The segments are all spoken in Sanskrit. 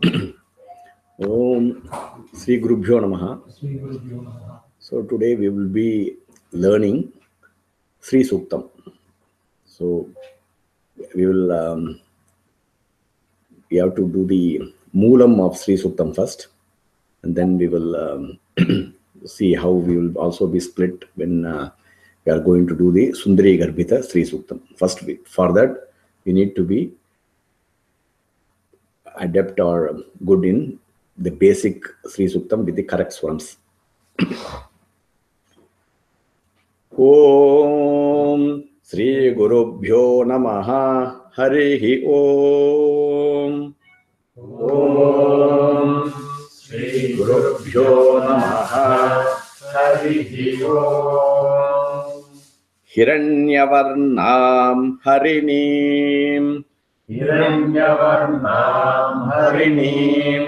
Om Sri Gurubhyo Namaha. So today we will be learning Sri Suktam. So we will we have to do the Moolam of Sri Suktam first, and then we will see how we will also be split when we are going to do the Sundari Garbhita Sri Suktam. First, for that we need to be adept or good in the basic Sri Suktam with the correct swarams. Om Sri Gurubhyo Namaha Harihi Om. Om Sri Gurubhyo Namaha Harihi Om. Hiranyavarnam Harinim. Hiranyavarnam Harinim.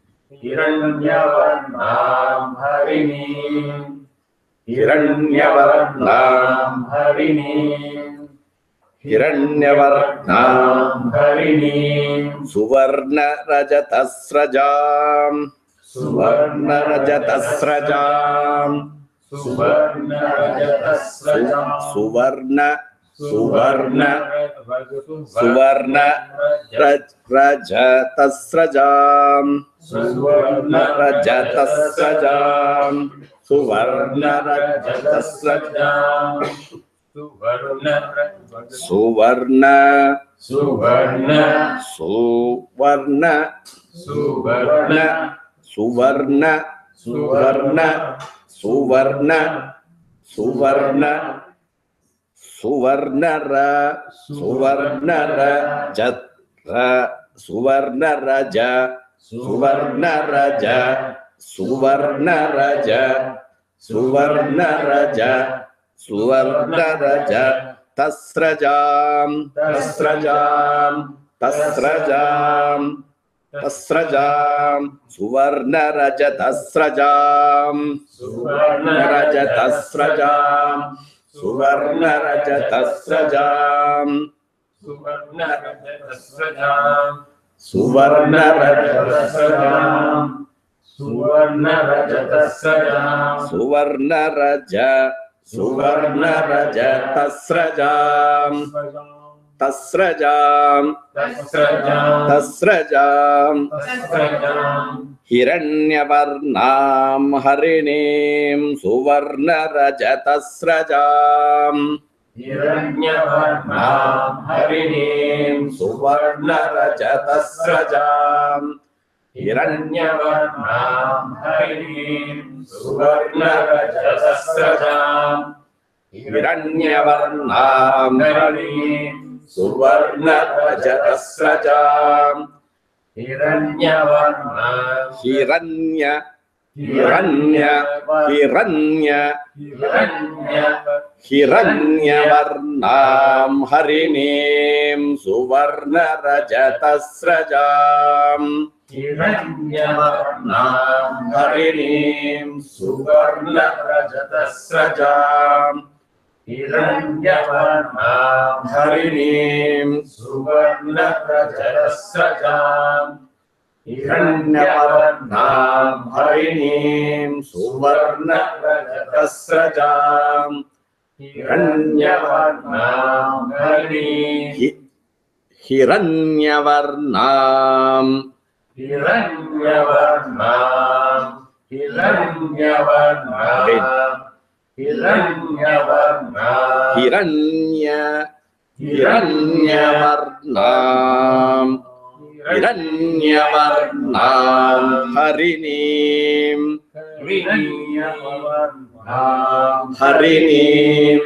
Hiranyavarnam Harinim. Hiranyavarnam Harinim. Hiranyavarnam Harinim. Suvarna Rajatasrajam. Suvarna Rajatasrajam. Suvarna Rajatasrajam. Suvarna Rajatasrajam. Suvarna Rajatasrajam. Suvarna Rajatasrajam. Suvarna Suvarna Suvarna Suvarna Suvarna Suvarna Suvarna Suvarna Suvarna Suvarna Suvarna Suvarna Raja Suvarna Raja Suvarna Raja Suvarna Raja Suvarna Raja Tasrajam Tasrajam Tasrajam Tasrajam Suvarna Raja Tasrajam Suvarna Raja Tasrajam Suvarna Raja Tasrajam Suvarna Rajatasrajam. Suvarna Raja Suvarna Rajatasrajam. Suvarna Raja Suvarna Raja Tasrajam Tasrajam Tasrajam Hiranyavarnam Harinim Suvarna Raja Tasrajam Hiranyavarnam Harinim. Suvarna Raja Tasrajam Hiranyavarnam Harinim. Suvarna Rajatasrajam. Hiranyavarnam Harinim. Suvarna Raja Tasrajam Hiranyavarnam. Hiranya Hiranya Hiranyavarnam Harinim Suvarna Raja Tasrajam Hiranyavarnam Harinim Suvarna Rajatasrajam. Hiranyavarnam Harinim Suvarna Rajatasrajam. Hiranyavarnam Harinim Suvarna Rajatasrajam Hiranyavarnam Harinim. Hiranyavarnam Hiranyavarnam Hiranyavarnam Hiranyavarnam Hiranyavarnam Hiranyavarnam Harinim Harinim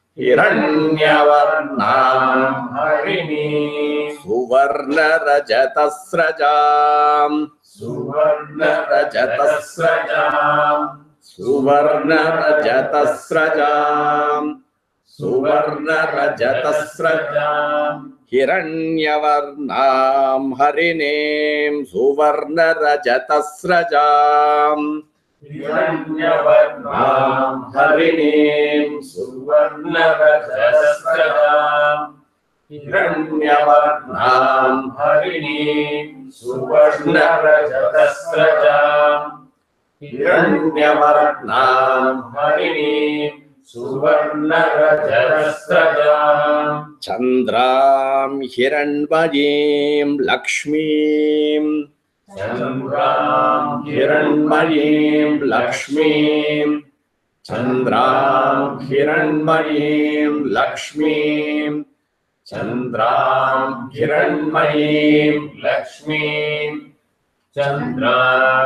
Hiranyavarnam Harinim. Suvarna Rajatasrajam Suvarna Rajatasrajam. Suvarna Rajatasrajam Suvarna Rajatasrajam Hiranyavarnam Harinim Suvarna Rajatasrajam Hiranyavarnam Harinim. Suvarna Rajatasrajam. हिरण्यवर्णां हरिणीं सुवर्णरजतस्रजां हिरण्यवर्णां हरिणीं सुवर्णरजतस्रजां चन्द्रां हिरण्मयीं लक्ष्मीं चन्द्रां हिरण्मयीं लक्ष्मीं चन्द्रां हिरण्मयीं लक्ष्मीं चन्द्रां हिरण्मयीं लक्ष्मीं चन्द्रां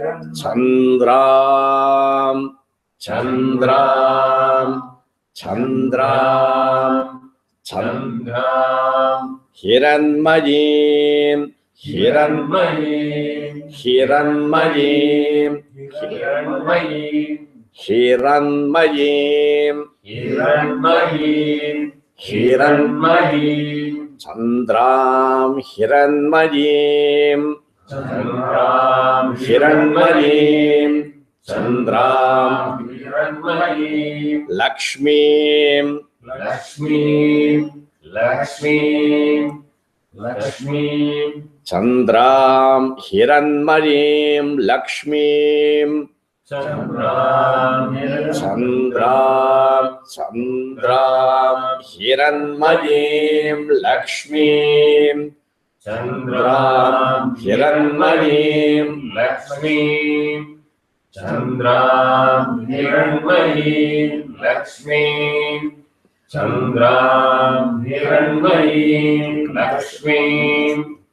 चन्द्रां चन्द्रां चन्द्रां चन्द्रां हिरण्मयीं हिरण्मयीं हिरण्मयीं हिरण्मयीं हिरण्मयीं हिरण्मयीं हिरण्मयीं चन्द्रां हिरण्मयीं चन्द्रां हिरण्मयीं चन्द्रां हिरण्मयीं लक्ष्मीं लक्ष्मीं लक्ष्मीं लक्ष्मीं चन्द्रां हिरण्मयीं लक्ष्मीं चन्द्रां चन्द्रां चन्द्रां हिरण्मयीं लक्ष्मीं चन्द्रां हिरण्मयीं लक्ष्मीं चन्द्रां हिरण्मयीं लक्ष्मीं चन्द्रां हिरण्मयीं लक्ष्मीं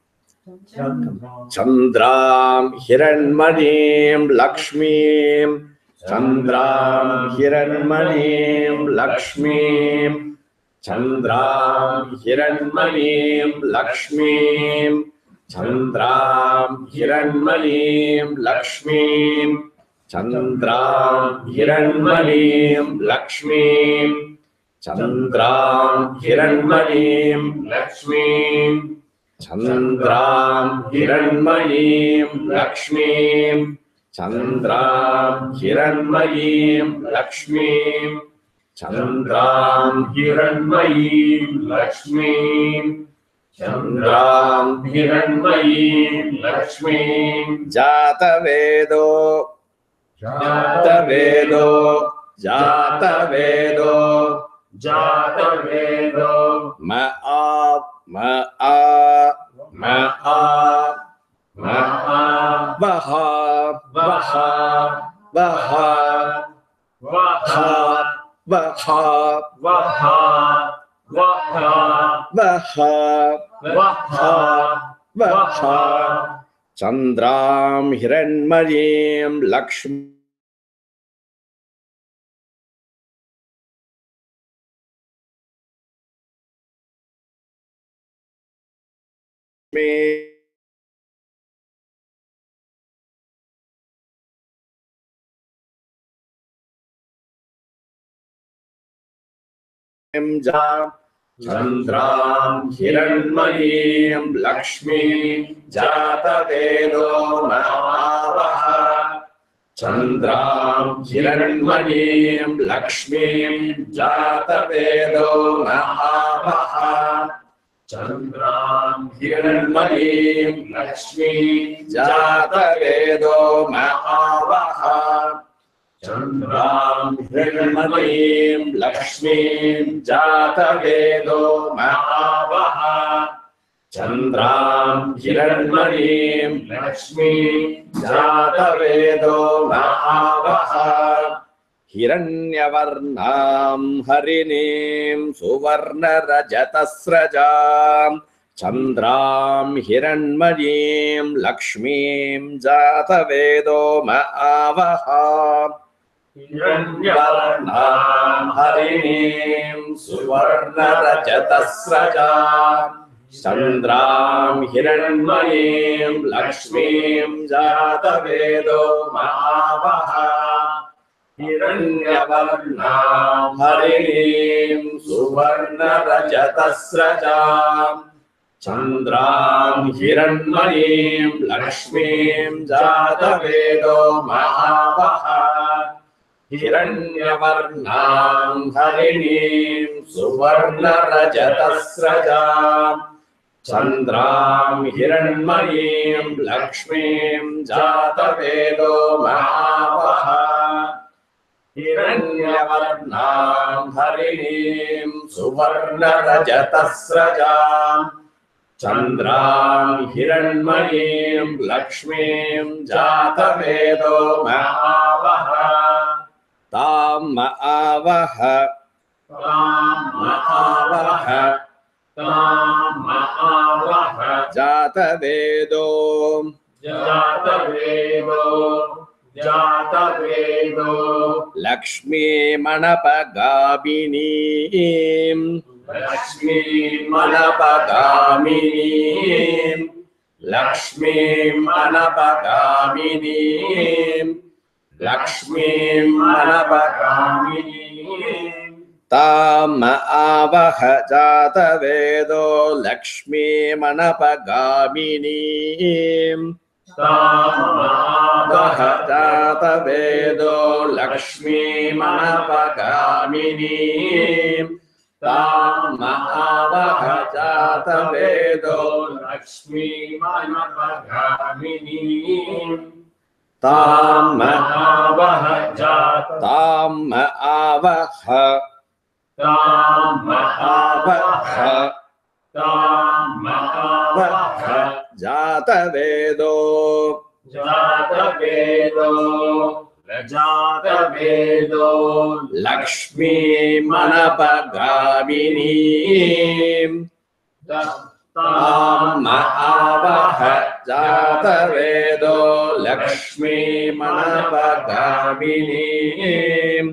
चन्द्रां हिरण्मयीं लक्ष्मीं चन्द्रां हिरण्मयीं लक्ष्मीं चन्द्रां हिरण्मयीं लक्ष्मीं चन्द्रां हिरण्मयीं लक्ष्मीं चन्द्रां हिरण्मयीं लक्ष्मीं चन्द्रां हिरण्मयीं लक्ष्मीं चन्द्रां हिरण्मयीं लक्ष्मीं चन्द्रां हिरण्मयीं लक्ष्मीं चन्द्रां हिरण्मयीं लक्ष्मीं चन्द्रां हिरण्मयीं लक्ष्मीं जातवेदो जातवेदो जातवेदो जातवेदो म आ वह वह वह वह वह वह वह वह वह चन्द्रां हिरण्मयीं लक्ष्मीं चन्द्रां हिरण्मयीं लक्ष्मीं जातवेदो महावः चन्द्रां हिरण्मयीं लक्ष्मीं जातवेदो महावः चन्द्रां हिरण्मयीं लक्ष्मीं जातवेदो महावः चन्द्रां हिरण्मयीं लक्ष्मीं जातवेदो महावः चन्द्रां हिरण्मयीं लक्ष्मीं जातवेदो महावः हिरण्यवर्णां हरिणीं सुवर्णरजतस्रजां चन्द्रां हिरण्मयीं लक्ष्मीं जातवेदो महावः हिरण्यवर्णां हरिणीं सुवर्णरजतस्रजां चन्द्रां हिरण्मयीं लक्ष्मीं जातवेदो महावः हिरण्यवर्णां हरिणीं सुवर्णरजतस्रजां चन्द्रां हिरण्मयीं लक्ष्मीं जातवेदो महावः हिरण्यवर्णां हरिणीं सुवर्णरजतस्रजां चन्द्रां हिरण्मयीं लक्ष्मीं जातवेदो महावः हिरण्यवर्णां हरिणीं सुवर्णरजतस्रजां चन्द्रां हिरण्मयीं लक्ष्मीं जातवेदो महावः तां आवह जातवेदो लक्ष्मीमनपगामिनीं ताम आवह जातवेदो लक्ष्मीमनपगामिनीं आवह जातवेदो लक्ष्मीमनपगामिनीं ताम आवह जातवेदो ताम आवह जातवेदो लक्ष्मीमनपगामिनीं ताम आवह जातवेदो लक्ष्मीमनपगामिनीं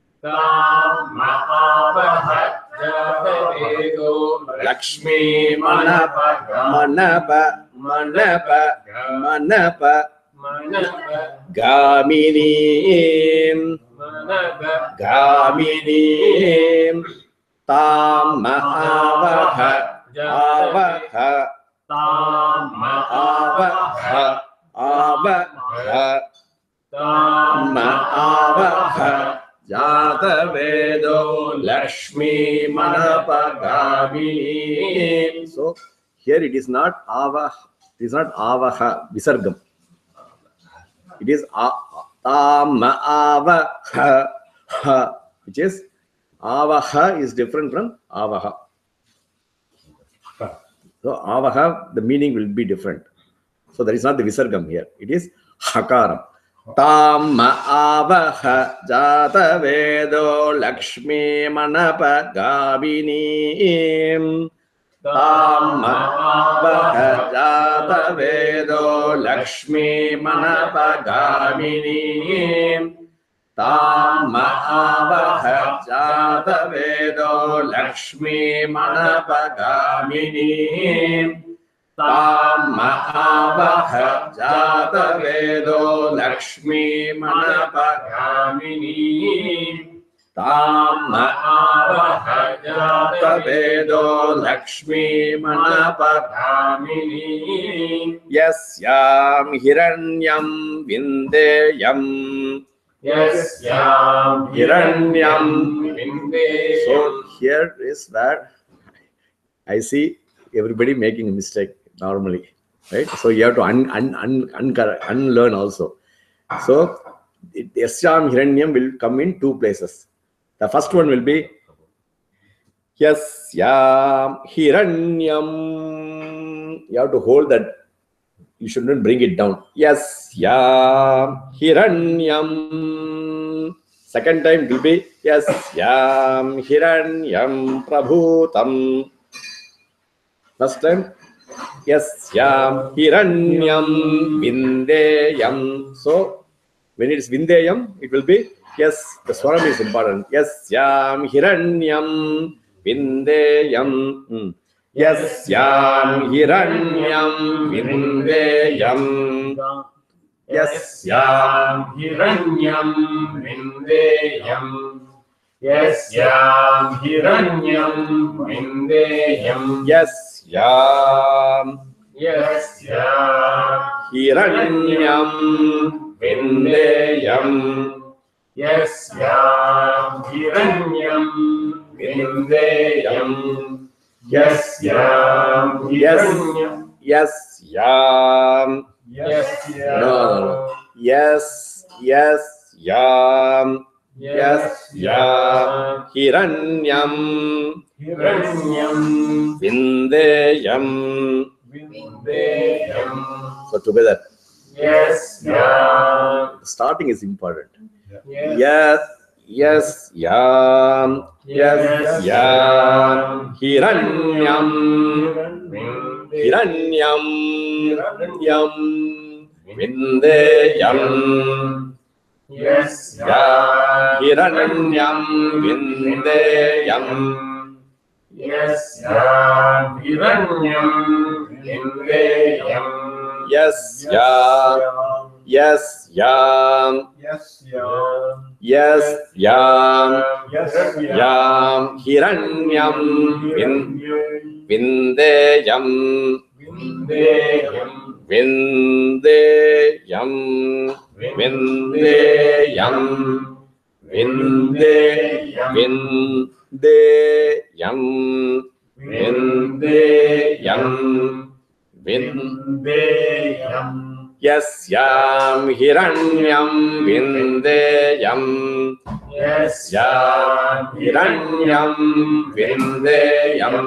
गामिनीं ताम आवह जातवेदो लक्ष्मीमनपगामिनीं. So here it is not avah, it is not avaha visargam. It is tam avaha, which is avaha is different from avaha. So avaha, the meaning will be different. So that is not the visargam here. It is hakaram. ताम आवह जातवेदो लक्ष्मीमनपगामिनीं ताम आवह जातवेदो लक्ष्मीमनपगामिनीं ताम आवह जातवेदो लक्ष्मीमनपगामिनीं ताम आवह जातवेदो लक्ष्मीमनपगामिनीं ताम आवह जातवेदो लक्ष्मीमनपगामिनीं यस्यां हिरण्यं विन्देयं हिरण्यं विन्देयं. So here is where I see everybody making a mistake normally, right? So you have to unlearn also. So Yasyam Hiranyam will come in two places. The first one will be Yasyam Hiranyam. You have to hold that. You shouldn't bring it down. Yasyam Hiranyam. Second time will be Yasyam Hiranyam Prabhutam. First time, Yasyam Hiranyam Vindeyam. So, when it is Vindeyam, it will be, yes, the swaram is important. Yasyam Hiranyam Vindeyam. Yasyam Hiranyam Vindeyam. Yasyam Hiranyam Vindeyam. Yasyam Hiranyam Vindeyam. Yasyam Hiranyam Vindeyam. यस्यां हिरण्यं विन्देयं यस्यां हिरण्यं यस्यां यस्यां यस्यां हिरण्यं हिरण्यं विन्देयं. विन्देयं. So together. यस्यां. Starting is important. Yes. यस्यां हिरण्यं हिरण्यं विन्देयं यस्यां हिरण्यं विन्देयं यस्यां हिरण्यं विन्देयं यस्यां हिरण्यं विन्देयं विन्देयं विन्देयं विन्देयं विन्देयं विन्देयं यस्यां हिरण्यं विन्देयं यस्यां हिरण्यं विन्देयं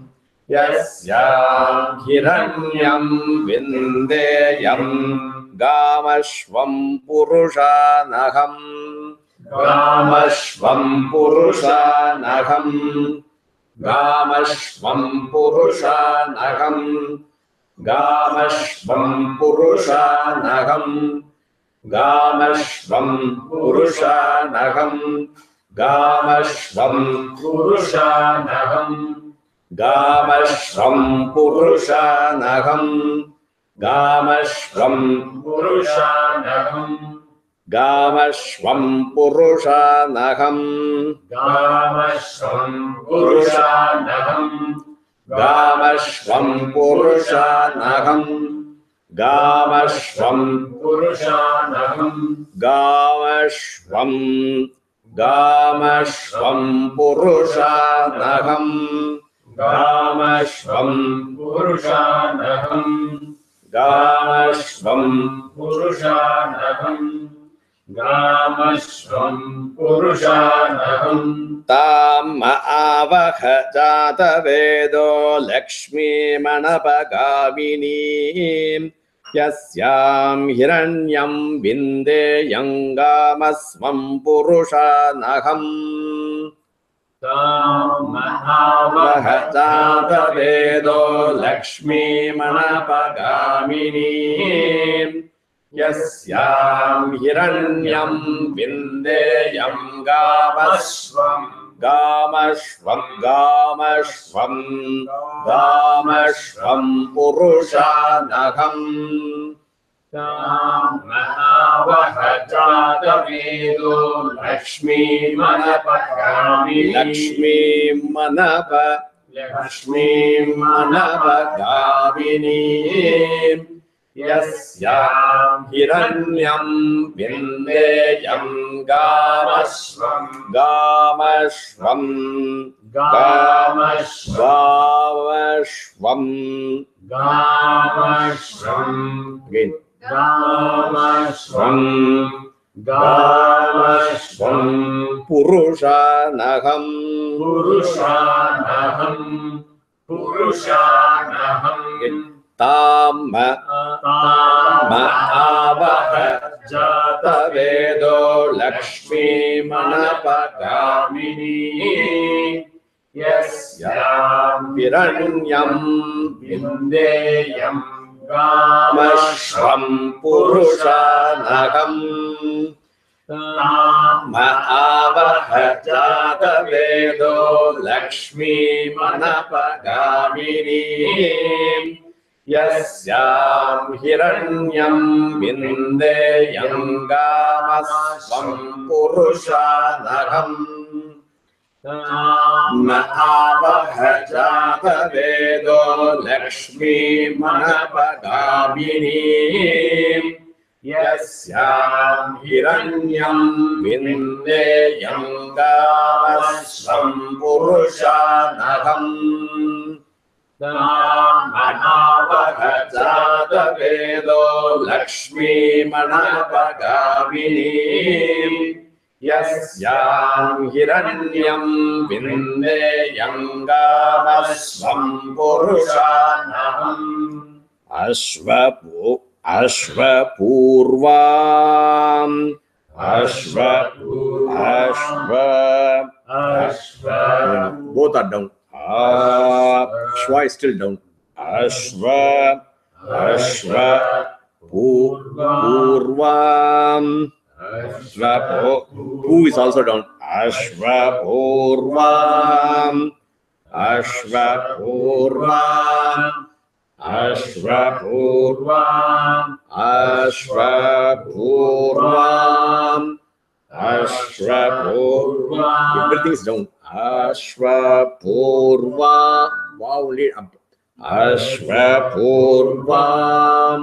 यस्यां हिरण्यं विन्देयं गामश्वं पुरुषानहं गामश्वं पुरुषानहं गामश्वं पुरुषानहं गामश्वं पुरुषानहं गामश्वं पुरुषानहं गामश्वं पुरुषानहं गामश्वं पुरुषानहं गामश्वं पुरुषानहं गामश्वं पुरुषानहं गामश्वं पुरुषानहं गामश्वं पुरुषानहं गामश्वं पुरुषानहं गामश्वं पुरुषानहं गामश्वं पुरुषानहं गामश्वं पुरुषानहं गामश्वं पुरुषानहं ताम आवह जातवेदो लक्ष्मीमणपगामिनीं यस्यां हिरण्यं विन्देयं गामस्वं पुरुषानहं ताम आवह जातवेदो लक्ष्मीमणपगामिनीं यस्यां हिरण्यं विन्देयं गामश्वं पुरुषानहं तामहावह जातवेदो लक्ष्मीमणपगामिनीं यस्यां हिरण्यं विन्देयं गामश्वं गामश्वं पुरुषानहं ताम आवह जातवेदो लक्ष्मीमणपगामिनीं यस्यां हिरण्यं विन्देयं गामश्वं पुरुषानहं ताम आवह जातवेदो लक्ष्मीमणपगामिनीं यस्यां हिरण्यं विन्देयं गामस्वं पुरुषानहं ताम आवह जातवेदो लक्ष्मीमणपगामिनीं यस्यां हिरण्यं विन्देयं गावस्वं पुरुषानहम् नामनावगजातवेदो लक्ष्मीमणपगामिनी यस्यां हिरण्यं विन्देयं गावस्वं पुरुषानहम् अश्वपूर्वाम् both are down. Shwa is still down. Purvam. Pu is also down. Ashvapurvam. Everything is down. Ashvapurva. Wow, only up. Ashvapurvam.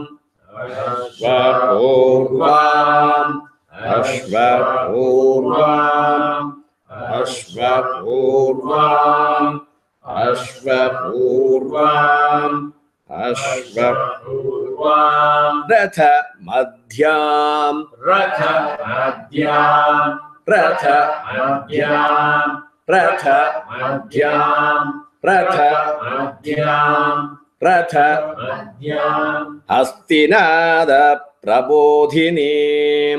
Ratha madhyam. Hastinada prabodhinim.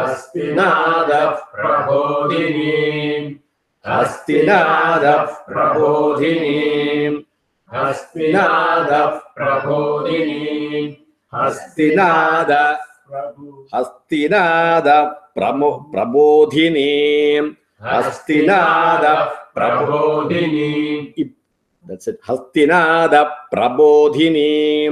That's it. Hastinada prabodhinim.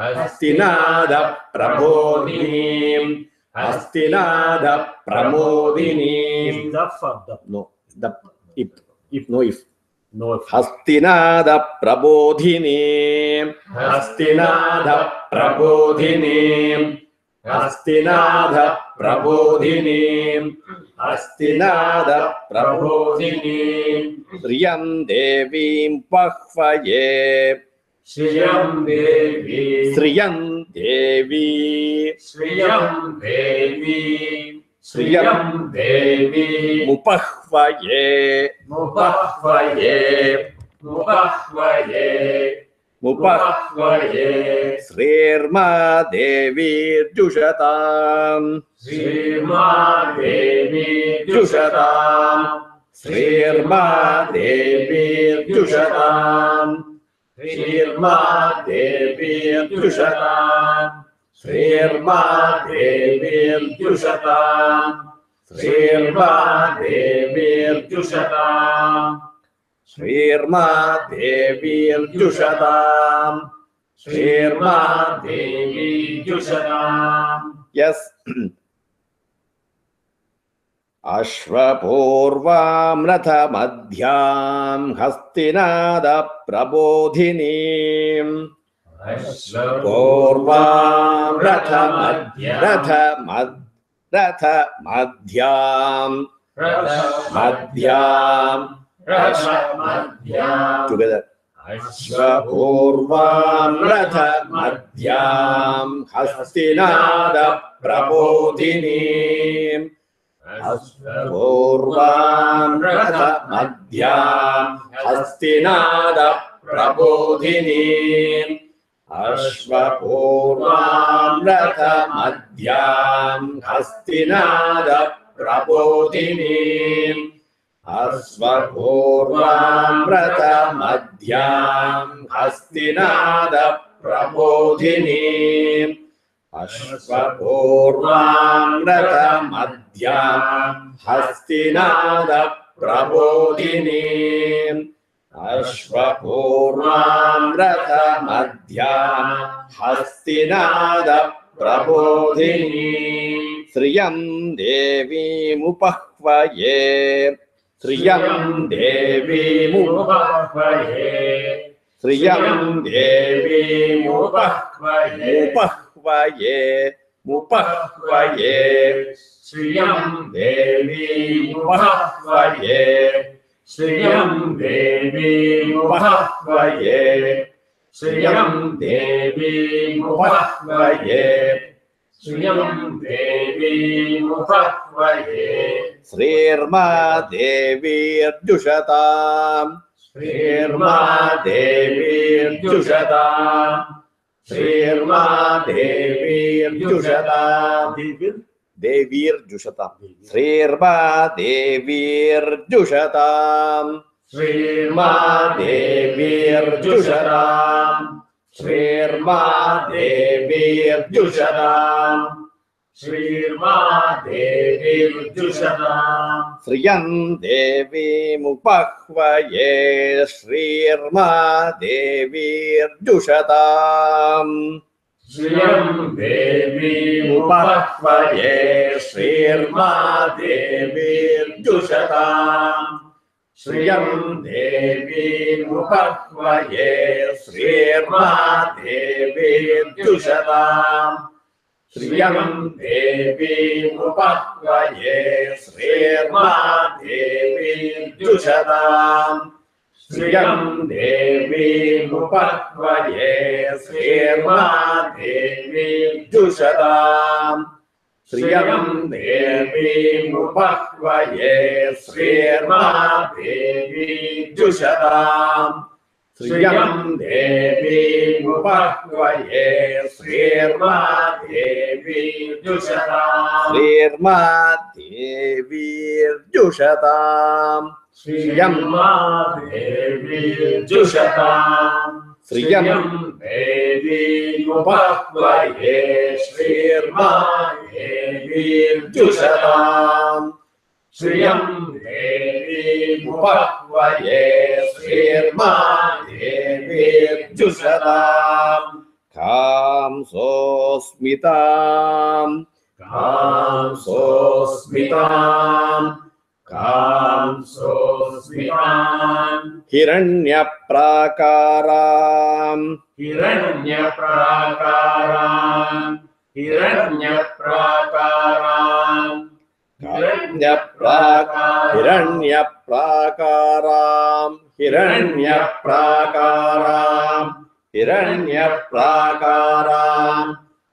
No. If. No. Hastinada prabodhinim. Shriyam devim pahvaye. Shriyam devi mupahvaye. Srirma devi jushatam. Srirma devi jushatam. Yes. Ashvapurvam ratha madhyam hastinada prabodhinim. Ashvapurvam ratha madhyam. Together. Ashvapurvam ratha madhyam hastinada prabodhinim. Ashvapurvam ratha madhyam hastinada prabodhinim. Ashvapurvam ratha madhyam hastinada prabodhinim. Ashvapurvam ratha madhyam hastinada prabodhinim. Ashvapurvam ratha madhyam hastinada prabodhinim. Ashvapurvam ratha madhyam hastinada prabodhinim. Shriyam devi mupahvaye. Shriyam devi mupahvaye. मुपह्वये श्रियं देवी मुपह्वये श्रियं देवी मुपह्वये श्रियं देवी मुपह्वये श्रियं देवी मुपह्वये श्रीर्मा देवीर्जुषताम् श्रीर्मा देवीर्जुषताम् श्रीर्मा देवीर्जुषताम् देवीर्जुषताम् श्रीर्मा देवीर्जुषताम् श्रीर्मा देवीर्जुषताम् श्रीर्मा देवीर्जुषताम् श्रीर्मा देवीर्जुषताम् श्रियं देवीमुपह्वये श्रीर्मा देवीर्जुषताम् श्रियं देवीमुपह्वये श्रीर्मा देवीर्जुषताम् श्रियं देवीमुपह्वये श्रीर्मा देवीर्जुषताम् श्रियं देवीमुपह्वये श्रीर्मा देवीर्जुषताम् श्रियं देवीमुपह्वये श्रीर्मा देवीर्जुषताम् श्रियं देवीमुपह्वये श्रीर्मा देवीर्जुषताम् श्रियं देवीमुपह्वये श्रीर्मा देवीर्जुषताम् श्रीर्मा देवीर्जुषताम् श्रियं देवीर्जुषताम् श्रियं देवीमुपह्वये श्रीर्मा देवीर्जुषताम् श्रियं देवीमुपह्वये श्रीर्मा देवीर्जुषताम् कांसोऽस्मिताम् कांसोऽस्मिताम् कांसोऽस्मिताम् हिरण्यप्राकाराम् हिरण्यप्राकाराम् हिरण्यप्राकाराम् हिरण्यप्राकाराम् हिरण्यप्राकाराम् हिरण्यप्राकाराम्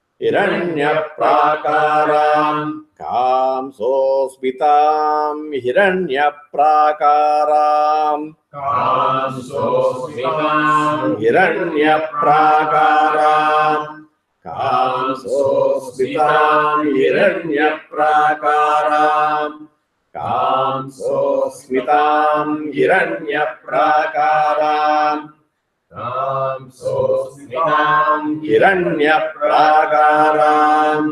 हिरण्यप्राकाराम् कांसोऽस्मिताम् हिरण्यप्राकाराम् कांसोऽस्मिताम् हिरण्यप्राकाराम् कांसोऽस्मिताम् हिरण्यप्राकाराम् कांसोऽस्मिताम् हिरण्यप्राकाराम् कांसोऽस्मिताम् हिरण्यप्राकाराम्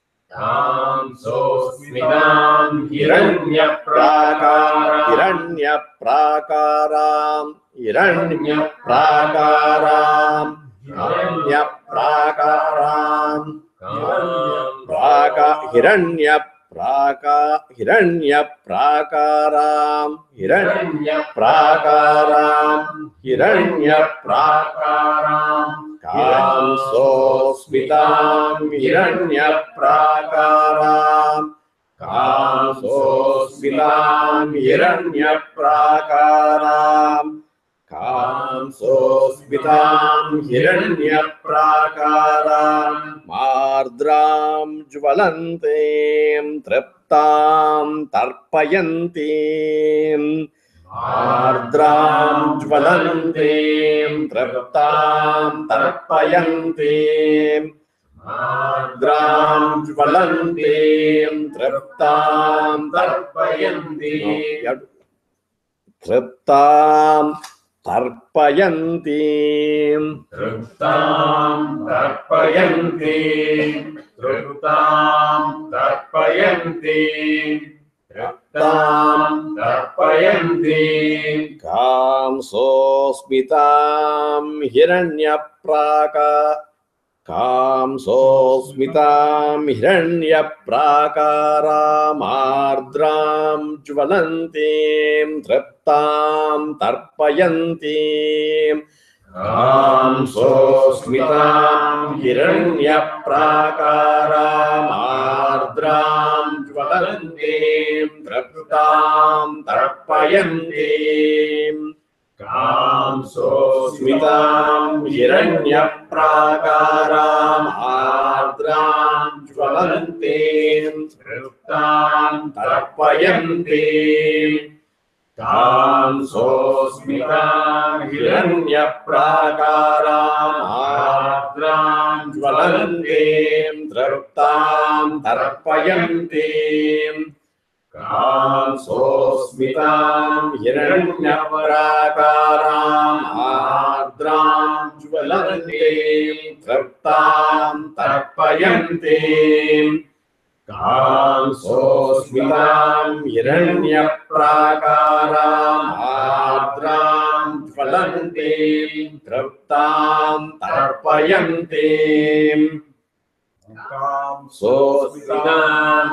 कांसोऽस्मिताम् हिरण्यप्राकाराम् हिरण्यप्राकाराम् हिरण्यप्राकाराम् हिरण्यप्राकाराम् हिरण्यप्राकाराम् हिरण्यप्राकाराम् हिरण्यप्राकाराम् कांसोऽस्मिताम् हिरण्यप्राकाराम् कांसोऽस्मिताम् हिरण्यप्राकाराम् कांसोऽस्मिताम् हिरण्यप्राकाराम् मार्द्राम् ज्वलन्तीम् तृप्ताम् तर्पयन्तीम् आर्द्राम् ज्वलन्तीम् तृप्ताम् तर्पयन्तीम् आर्द्राम् ज्वलन्तीम् तृप्ताम् तर्पयन्तीम् तृप्ताम् तर्पयन्तीम् तृप्ताम् तर्पयन्तीम् तृप्ताम् तर्पयन्तीम् तृप्ताम् तर्पयन्तीम् कांसोऽस्मिताम् कांसोऽस्मिताम् हिरण्यप्राकारामार्द्राम् ज्वलन्तीम् तृप्ताम् तर्पयन्तीम् कांसोऽस्मितां हिरण्यप्राकाराम् आर्द्रां ज्वलन्तीं तृप्तां तर्पयन्तीं कांसोऽस्मितां हिरण्यप्राकाराम् आर्द्रां ज्वलन्तीं तृप्तां तर्पयन्तीं कांसोऽस्मितां हिरण्यप्राकाराम् आर्द्रां ज्वलन्तीं तृप्तां तर्पयन्तीं कांसोऽस्मितां हिरण्यप्राकाराम् आर्द्रां ज्वलन्तीं तृप्तां तर्पयन्तीं कांसोऽस्मितां हिरण्यप्राकाराम् आर्द्रां ज्वलन्तीं तृप्तां तर्पयन्तीं कांसोऽस्मितां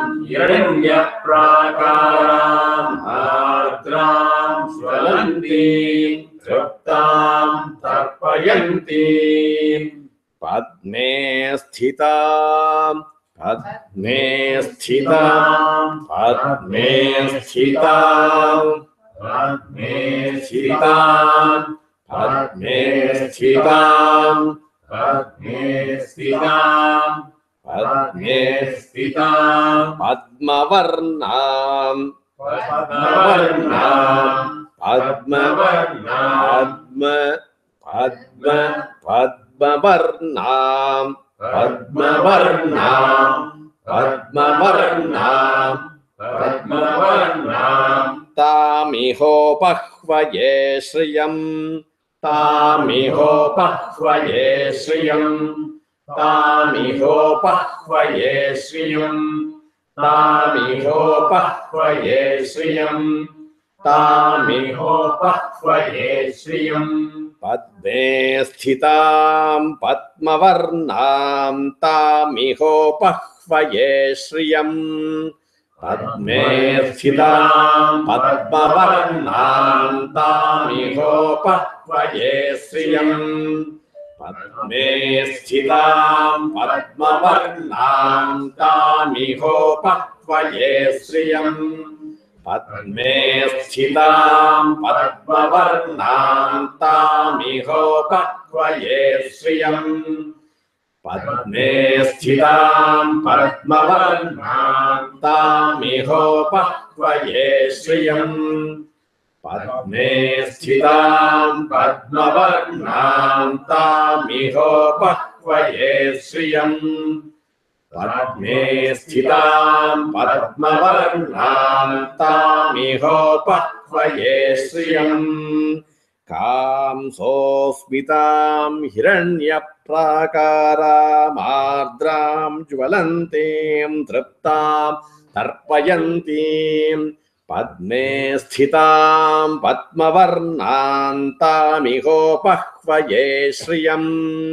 हिरण्यप्राकाराम् आर्द्रां ज्वलन्तीं तृप्तां तर्पयन्तीं पद्मे स्थितां पद्मे स्थितां पद्मे स्थितां पद्मे स्थितां पद्मे स्थितां पद्मे स्थितां पद्मे स्थितां पद्मवर्णां पद्मवर्णां पद्मवर्णां पद्मवर्णां पद्मवर्णां पद्मवर्णां पद्मवर्णां तामिहोपह्वये श्रियं तामिहोपह्वये श्रियं तामिहोपह्वये श्रियं तामिहोपह्वये श्रियं तामिहोपह्वये श्रियं पद्मे स्थितां पद्मवर्णां तामिहोपह्वये श्रियं पद्मे स्थितां पद्मवर्णां तामिहोपह्वये श्रियं पद्मे स्थितां पद्मवर्णां तामिहोपह्वये श्रियं पद्मे स्थितां पद्मवर्णां तामिहोपह्वये श्रियं पद्मे स्थितां पद्मवर्णां तामिहोपह्वये श्रियं पद्मे स्थितां पद्मवर्णां तामिहोपह्वये श्रियं पद्मे स्थितां पद्मवर्णां तामिहोपह्वये श्रियं कांसोऽस्मितां हिरण्यप्राकाराम् आर्द्रां ज्वलन्तीं तृप्तां तर्पयन्तीं पद्मे स्थितां पद्मवर्णां तामिहोपह्वये श्रियं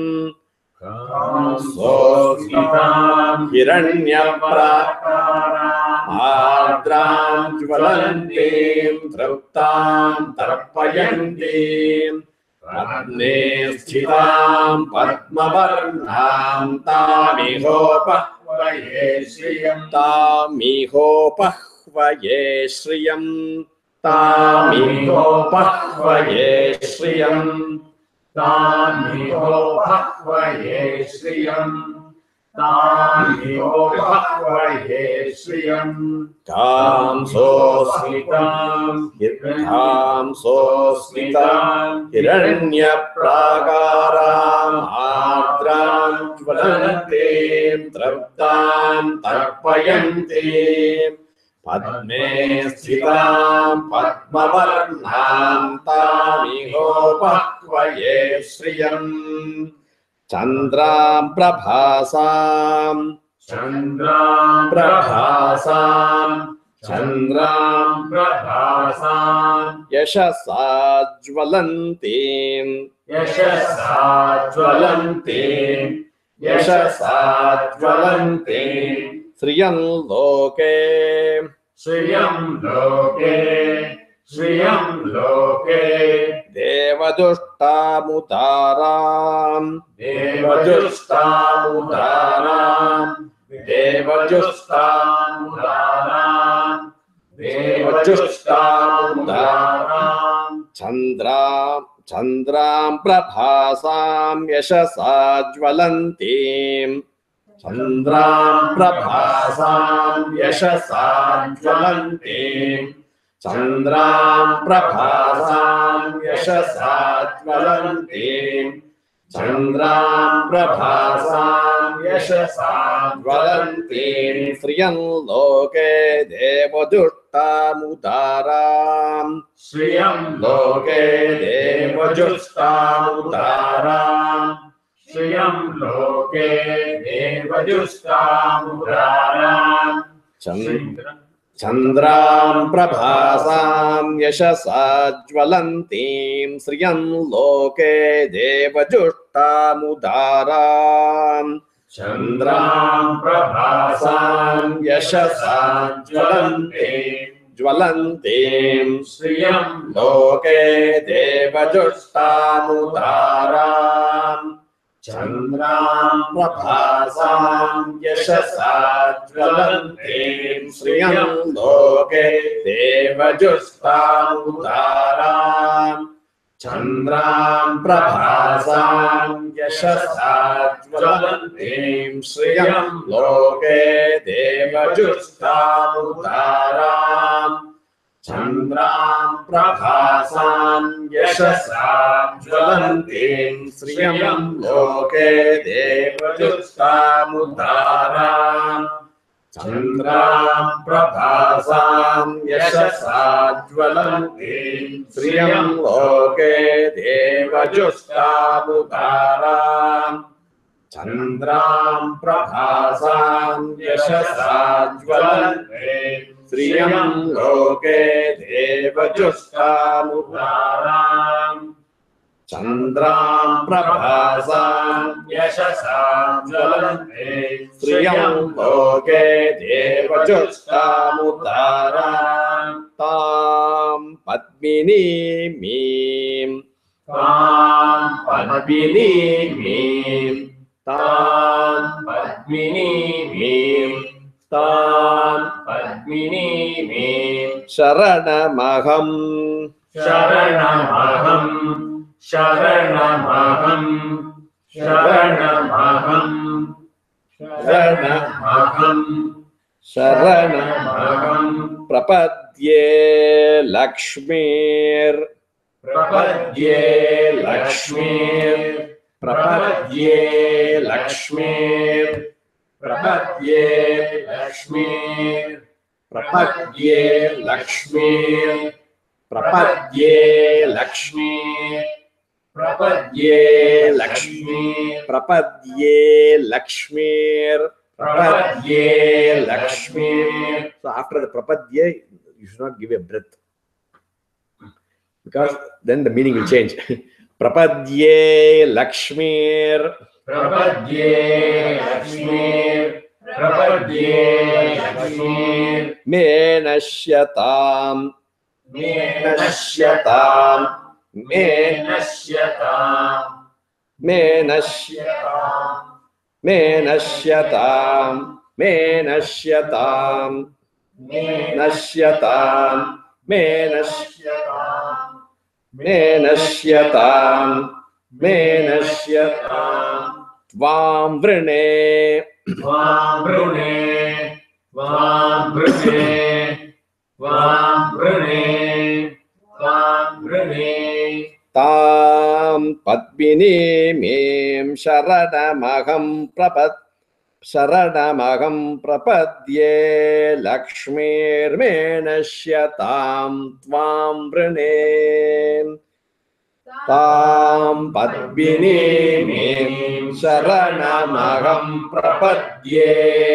कांसोऽस्मितां हिरण्यप्राकाराम् आर्द्रां ज्वलन्तीं तृप्तां तर्पयन्तीं पद्मे स्थितां पद्मवर्णां तामिहोपह्वये श्रियं तामिहोपह्वये श्रियं तामिहोपह्वये श्रियं तामिहोपह्वये श्रियं तामिहोपह्वये श्रियं कांसोऽस्मितां हिरण्यप्राकाराम् आर्द्रां ज्वलन्तीं तृप्तां तर्पयन्तीं पद्मे स्थितां पद्मवर्णां तामिहोपह्वये श्रियं चन्द्रां प्रभासां चन्द्रां प्रभासां चन्द्रां प्रभासां यशसा ज्वलन्तीं यशसा ज्वलन्तीं यशसा ज्वलन्तीं श्रियं लोके श्रियं लोके श्रियं लोके देवदुहितृभ्यः देवजुष्टामुदारां देवजुष्टामुदारां देवजुष्टामुदारां देवजुष्टामुदारां चन्द्रां प्रभासां यशसा ज्वलन्तीं चन्द्रां प्रभासां यशसा ज्वलन्तीं चन्द्रां प्रभासां यशसा ज्वलन्तीं चन्द्रां प्रभासां यशसा ज्वलन्तीं श्रियं लोके देवजुष्टामुदारां श्रियं लोके देवजुष्टामुदारां श्रियं लोके देवजुष्टामुदारां चन्द्रां प्रभासां यशसा ज्वलन्तीं श्रियं लोके देवजुष्टामुदारां चन्द्रां प्रभासां यशसा ज्वलन्तीं श्रियं लोके देवजुष्टामुदारां चन्द्रां प्रभासां यशसा ज्वलन्तीं श्रियं लोके देवजुष्टामुदारां चन्द्रां प्रभासां यशसा ज्वलन्तीं श्रियं लोके देवजुष्टामुदारां चन्द्रां प्रभासां यशसा ज्वलन्तीं श्रियं लोके देवजुष्टामुदारां चन्द्रां प्रभासां यशसा ज्वलन्तीं श्रियं लोके देवजुष्टामुदारां चन्द्रां प्रभासां यशसा ज्वलन्तीं श्रियं लोके देवजुष्टामुदारां चन्द्रां प्रभासां यशसा ज्वलन्तीं श्रियं लोके देवजुष्टामुदारां तां पद्मिनीमीं तां पद्मिनीमीं तां पद्मिनीमीं तां पद्मिनीमीं शरणमहं शरणमहं शरणमहं शरणमहं शरणमहं शरणमहं प्रपद्ये लक्ष्मीर् प्रपद्ये लक्ष्मीर् प्रपद्ये लक्ष्मीर् प्रपद्ये लक्ष्मीर् प्रपद्ये लक्ष्मीर् प्रपद्ये लक्ष्मीर् प्रपद्ये लक्ष्मीर् प्रपद्ये लक्ष्मीर् प्रपद्ये लक्ष्मीर्. So after the prapadye, you should not give a breath, because then the meaning will change. Prapadye Lakshmir. प्रपद्ये लक्ष्मीर् प्रपद्ये लक्ष्मीर् Menashyatam. नश्यताम् Menashyatam. नश्यताम् Menashyatam. Menashyatam. Menashyatam. Menashyatam. Menashyatam. Menashyatam. Tvam vrine. त्वां वृणे त्वां वृणे त्वां वृणे त्वां वृणे तां पद्मिनीमीं शरणमहं प्रपद्ये लक्ष्मीर्मेनश्यतां त्वां वृणे तां पद्मिनीमीं शरणमहं प्रपद्ये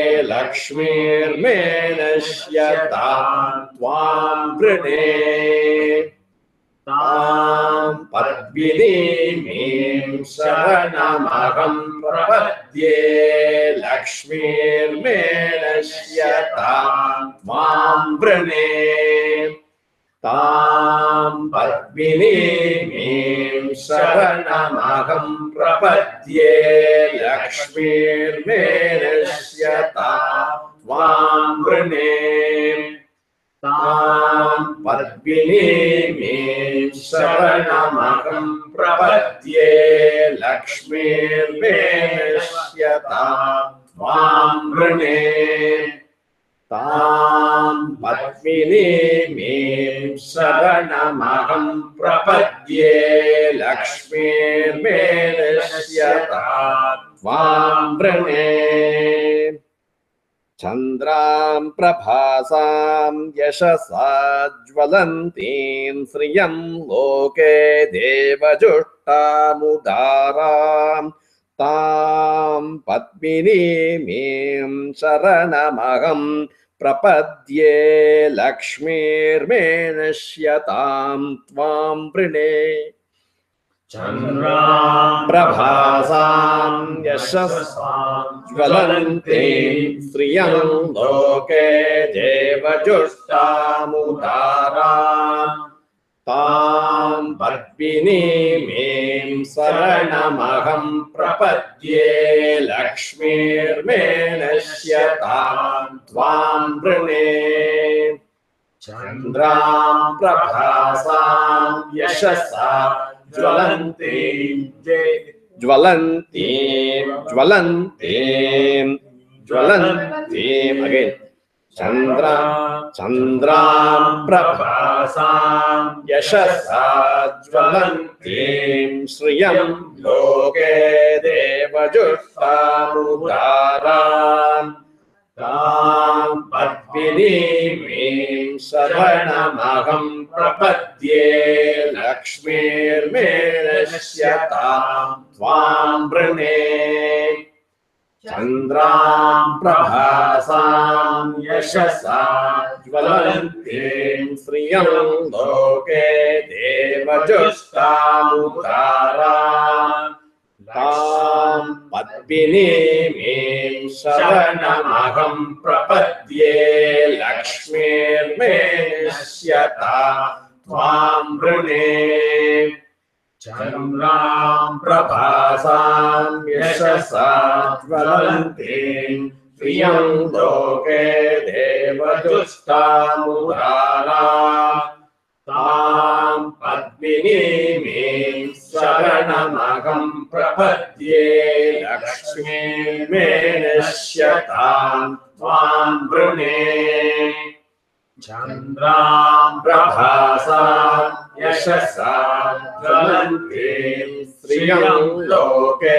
लक्ष्मीर्मेनश्यतां त्वां वृणे तां पद्मिनीमीं शरणमहं प्रपद्ये लक्ष्मीर्मेनश्यतां त्वां वृणे तां पद्मिनीं शरणमहं प्रपद्ये लक्ष्मीर्मे नश्यतां त्वां वृणे तां पद्मिनीं शरणमहं प्रपद्ये लक्ष्मीर्मे नश्यतां त्वां वृणे तां पद्मिनीं शरणमहं प्रपद्ये लक्ष्मीर्मे नश्यतां त्वां वृणे चन्द्रां प्रभासां यशसा ज्वलन्तीं श्रियं लोके देवजुष्टामुदारां तां पद्मिनीं शरणमहं प्रपद्ये लक्ष्मीर्मे नश्यतां त्वां वृणे चन्द्रां प्रभासां यशसां ज्वलन्तीं श्रियं लोके देवजुष्टामुदारां तां पद्मिनीं शरणमहं प्रपद्ये लक्ष्मीर्मे नश्यतां त्वां वृणे चन्द्रां प्रभासां यशसा ज्वलन्तीं अगेन चन्द्रां प्रभासां यशसा ज्वलन्तीं श्रियं लोके देवजुष्टामुदारां तां पद्मिनीं शरणमहं प्रपद्ये लक्ष्मीर्मे नश्यतां त्वां वृणे चन्द्रां प्रभासां यशसा ज्वलन्तीं श्रियं लोके देवजुष्टामुदारां तां पद्मिनीं शरणमहं प्रपद्ये लक्ष्मीर्मे नश्यतां त्वां वृणे चन्द्रां प्रभासां यशसा ज्वलन्तीं श्रियं लोके देवजुष्टामुदारां तां पद्मिनीं शरणमहं प्रपद्ये लक्ष्मीर्मे नश्यतां त्वां वृणे चन्द्रां प्रभासां यशसा ज्वलन्तीं श्रियं लोके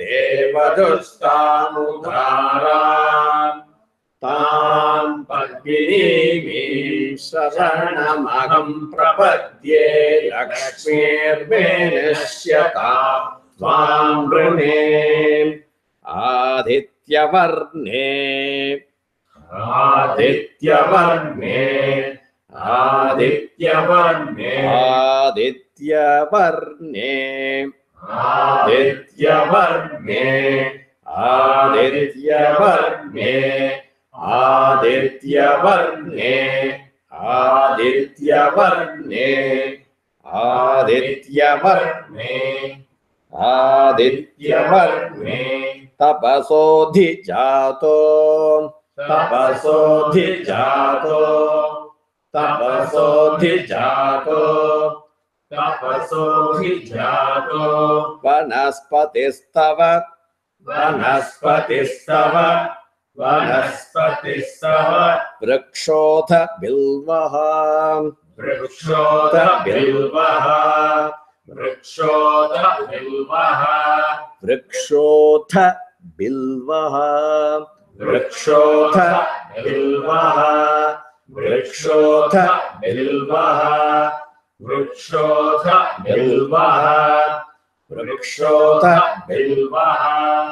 देवजुष्टामुदारां तां पद्मिनीं शरणमहं प्रपद्ये लक्ष्मीर्मे नश्यतां त्वां वृणे आदित्यवर्णे आदित्यवर्णे आदित्यवर्णे आदित्यवर्णे आदित्यवर्णे आदित्यवर्णे आदित्यवर्णे आदित्यवर्णे आदित्यवर्णे आदित्यवर्णे तपसोऽधिजातो तपसोऽधिजातो तपसोऽधिजातो तपसोऽधिजातो वनस्पतिस्तव वनस्पतिस्तव वनस्पतिस्तव वृक्षोऽथ बिल्वः वृक्षोऽथ बिल्वः वृक्षोऽथ बिल्वः वृक्षोऽथ बिल्वः वृक्षोऽथ बिल्वः वृक्षोऽथ बिल्वः वृक्षोऽथ बिल्वः वृक्षोऽथ बिल्वः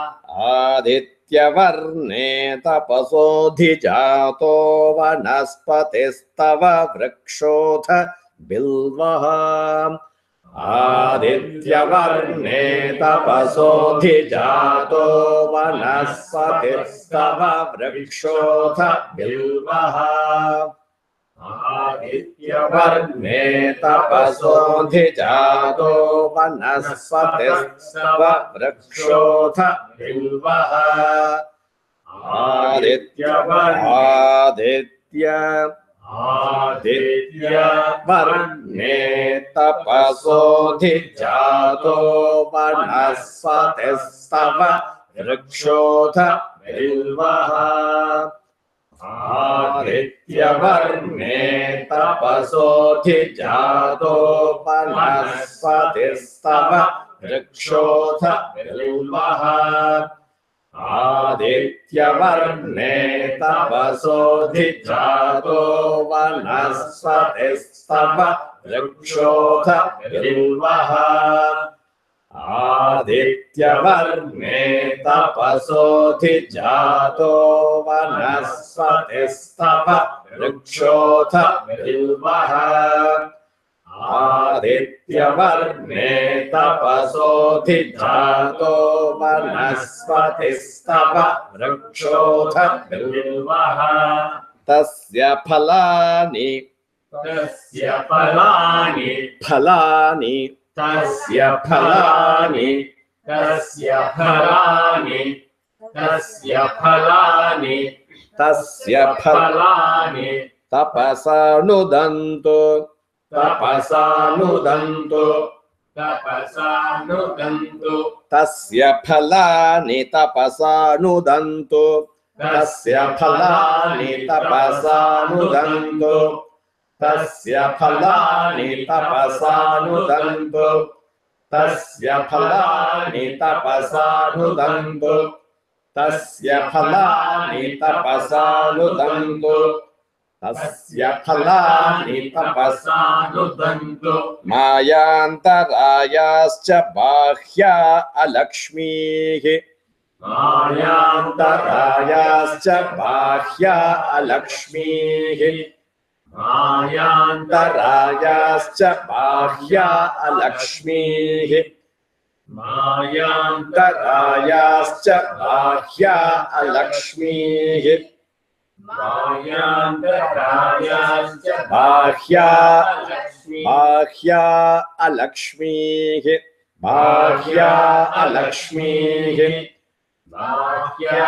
आदित्यवर्णे तपसोऽधिजातो वनस्पतिस्तव वृक्षोऽथ बिल्वः आदित्यवर्णे तपसोऽधिजातो वनस्पतिस्तव वृक्षोऽथ बिल्वः आदित्यवर्णे तपसोऽधिजातो वनस्पतिस्तव वृक्षोऽथ बिल्वः आदित्यवर्णे तपसोऽधिजातो वनस्पतिस्तव वृक्षोऽथ बिल्वः आदित्यवर्णे तपसोऽधिजातो वनस्पतिस्तव वृक्षोऽथ बिल्वः आदित्यवर्णे तपसोऽधिजातो वनस्पतिस्तव वृक्षोऽथ बिल्वः आदित्यवर्णे तपसोऽधिजातो वनस्पतिस्तव वृक्षोऽथ बिल्वः आदित्यवर्णे तपसोऽधिजातो वनस्पतिस्तव वृक्षोऽथ बिल्वः तस्य फलानि फलानि तस्य फलानि तस्य फलानि तस्य फलानि तस्य फलानि तपसानुदन्तु तपसानुदन्तु तपसानुदन्तु तस्य फलानि तपसानुदन्तु तस्य फलानि तपसानुदन्तु तस्य फलानि तपसानुदन्तु तस्य फलानि तपसानुदन्तु तस्य फलानि तपसानुदन्तु तस्य फलानि तपसानुदन्तु मायान्तरायाश्च बाह्या अलक्ष्मीः मायान्तरायाश्च बाह्या अलक्ष्मीः मायान्तरायाश्च बाह्या अलक्ष्मीः मायान्तरायाश्च बाह्या अलक्ष्मीः मायान्तरायाश्च बाह्या अलक्ष्मीः बाह्या अलक्ष्मीः बाह्या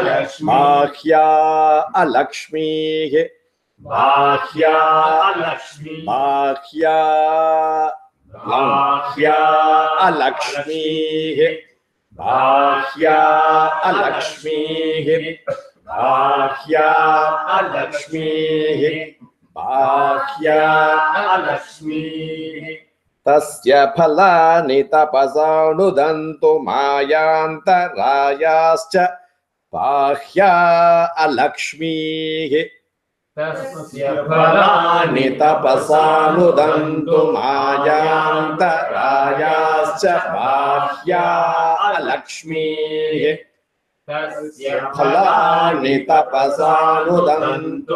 अलक्ष्मीः बाह्या अलक्ष्मीः बाह्या अलक्ष्मीः बाह्या अलक्ष्मीः बाह्या अलक्ष्मीः तस्य फलानि तपसानुदन्तु मायान्तरायाश्च बाह्या अलक्ष्मीः तस्य फलानि तपसानुदन्तु मायान्तरायाश्च बाह्या अलक्ष्मीः तस्य फलानि तपसानुदन्तु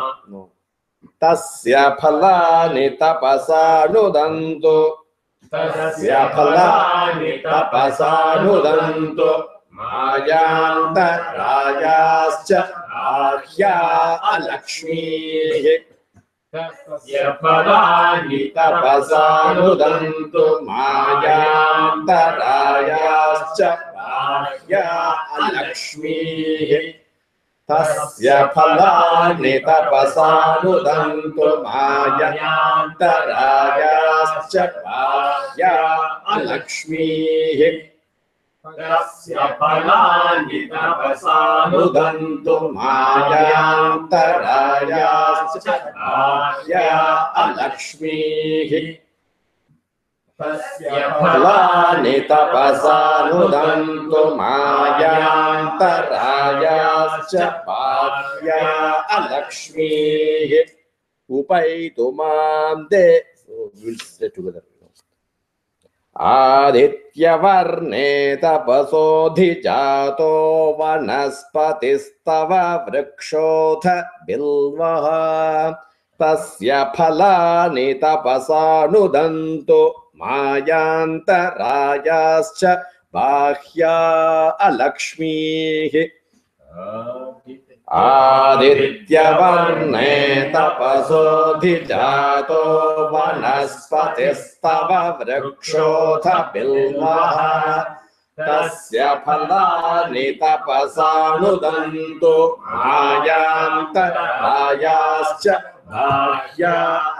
तस्य फलानि तपसानुदन्तु तस्य फलानि तपसानुदन्तु मायान्तरायाश्च बाह्या अलक्ष्मीः तस्य फलानि तपसानुदन्तु मायान्तरायाश्च बाह्या अलक्ष्मीः तस्य फलानि तपसानुदन्तु मायान्तरायाश्च बाह्या अलक्ष्मीः तस्य फलानि तपसानुदन्तु मायान्तरायाश्च बाह्या अलक्ष्मीः तस्य फलानि तपसानुदन्तु मायान्तरायाश्च बाह्या अलक्ष्मीः उपैतु मां दे आदित्यवर्णे तपसोऽधिजातो वनस्पतिस्तव वृक्षोऽथ बिल्वः तस्य फलानि तपसानुदन्तु मायान्तरायाश्च बाह्या अलक्ष्मीः आदित्यवर्णे तपसोऽधिजातो वनस्पतिस्तव वृक्षोऽथ बिल्वः तस्य फलानि तपसानुदन्तु मायान्तरायाश्च बाह्या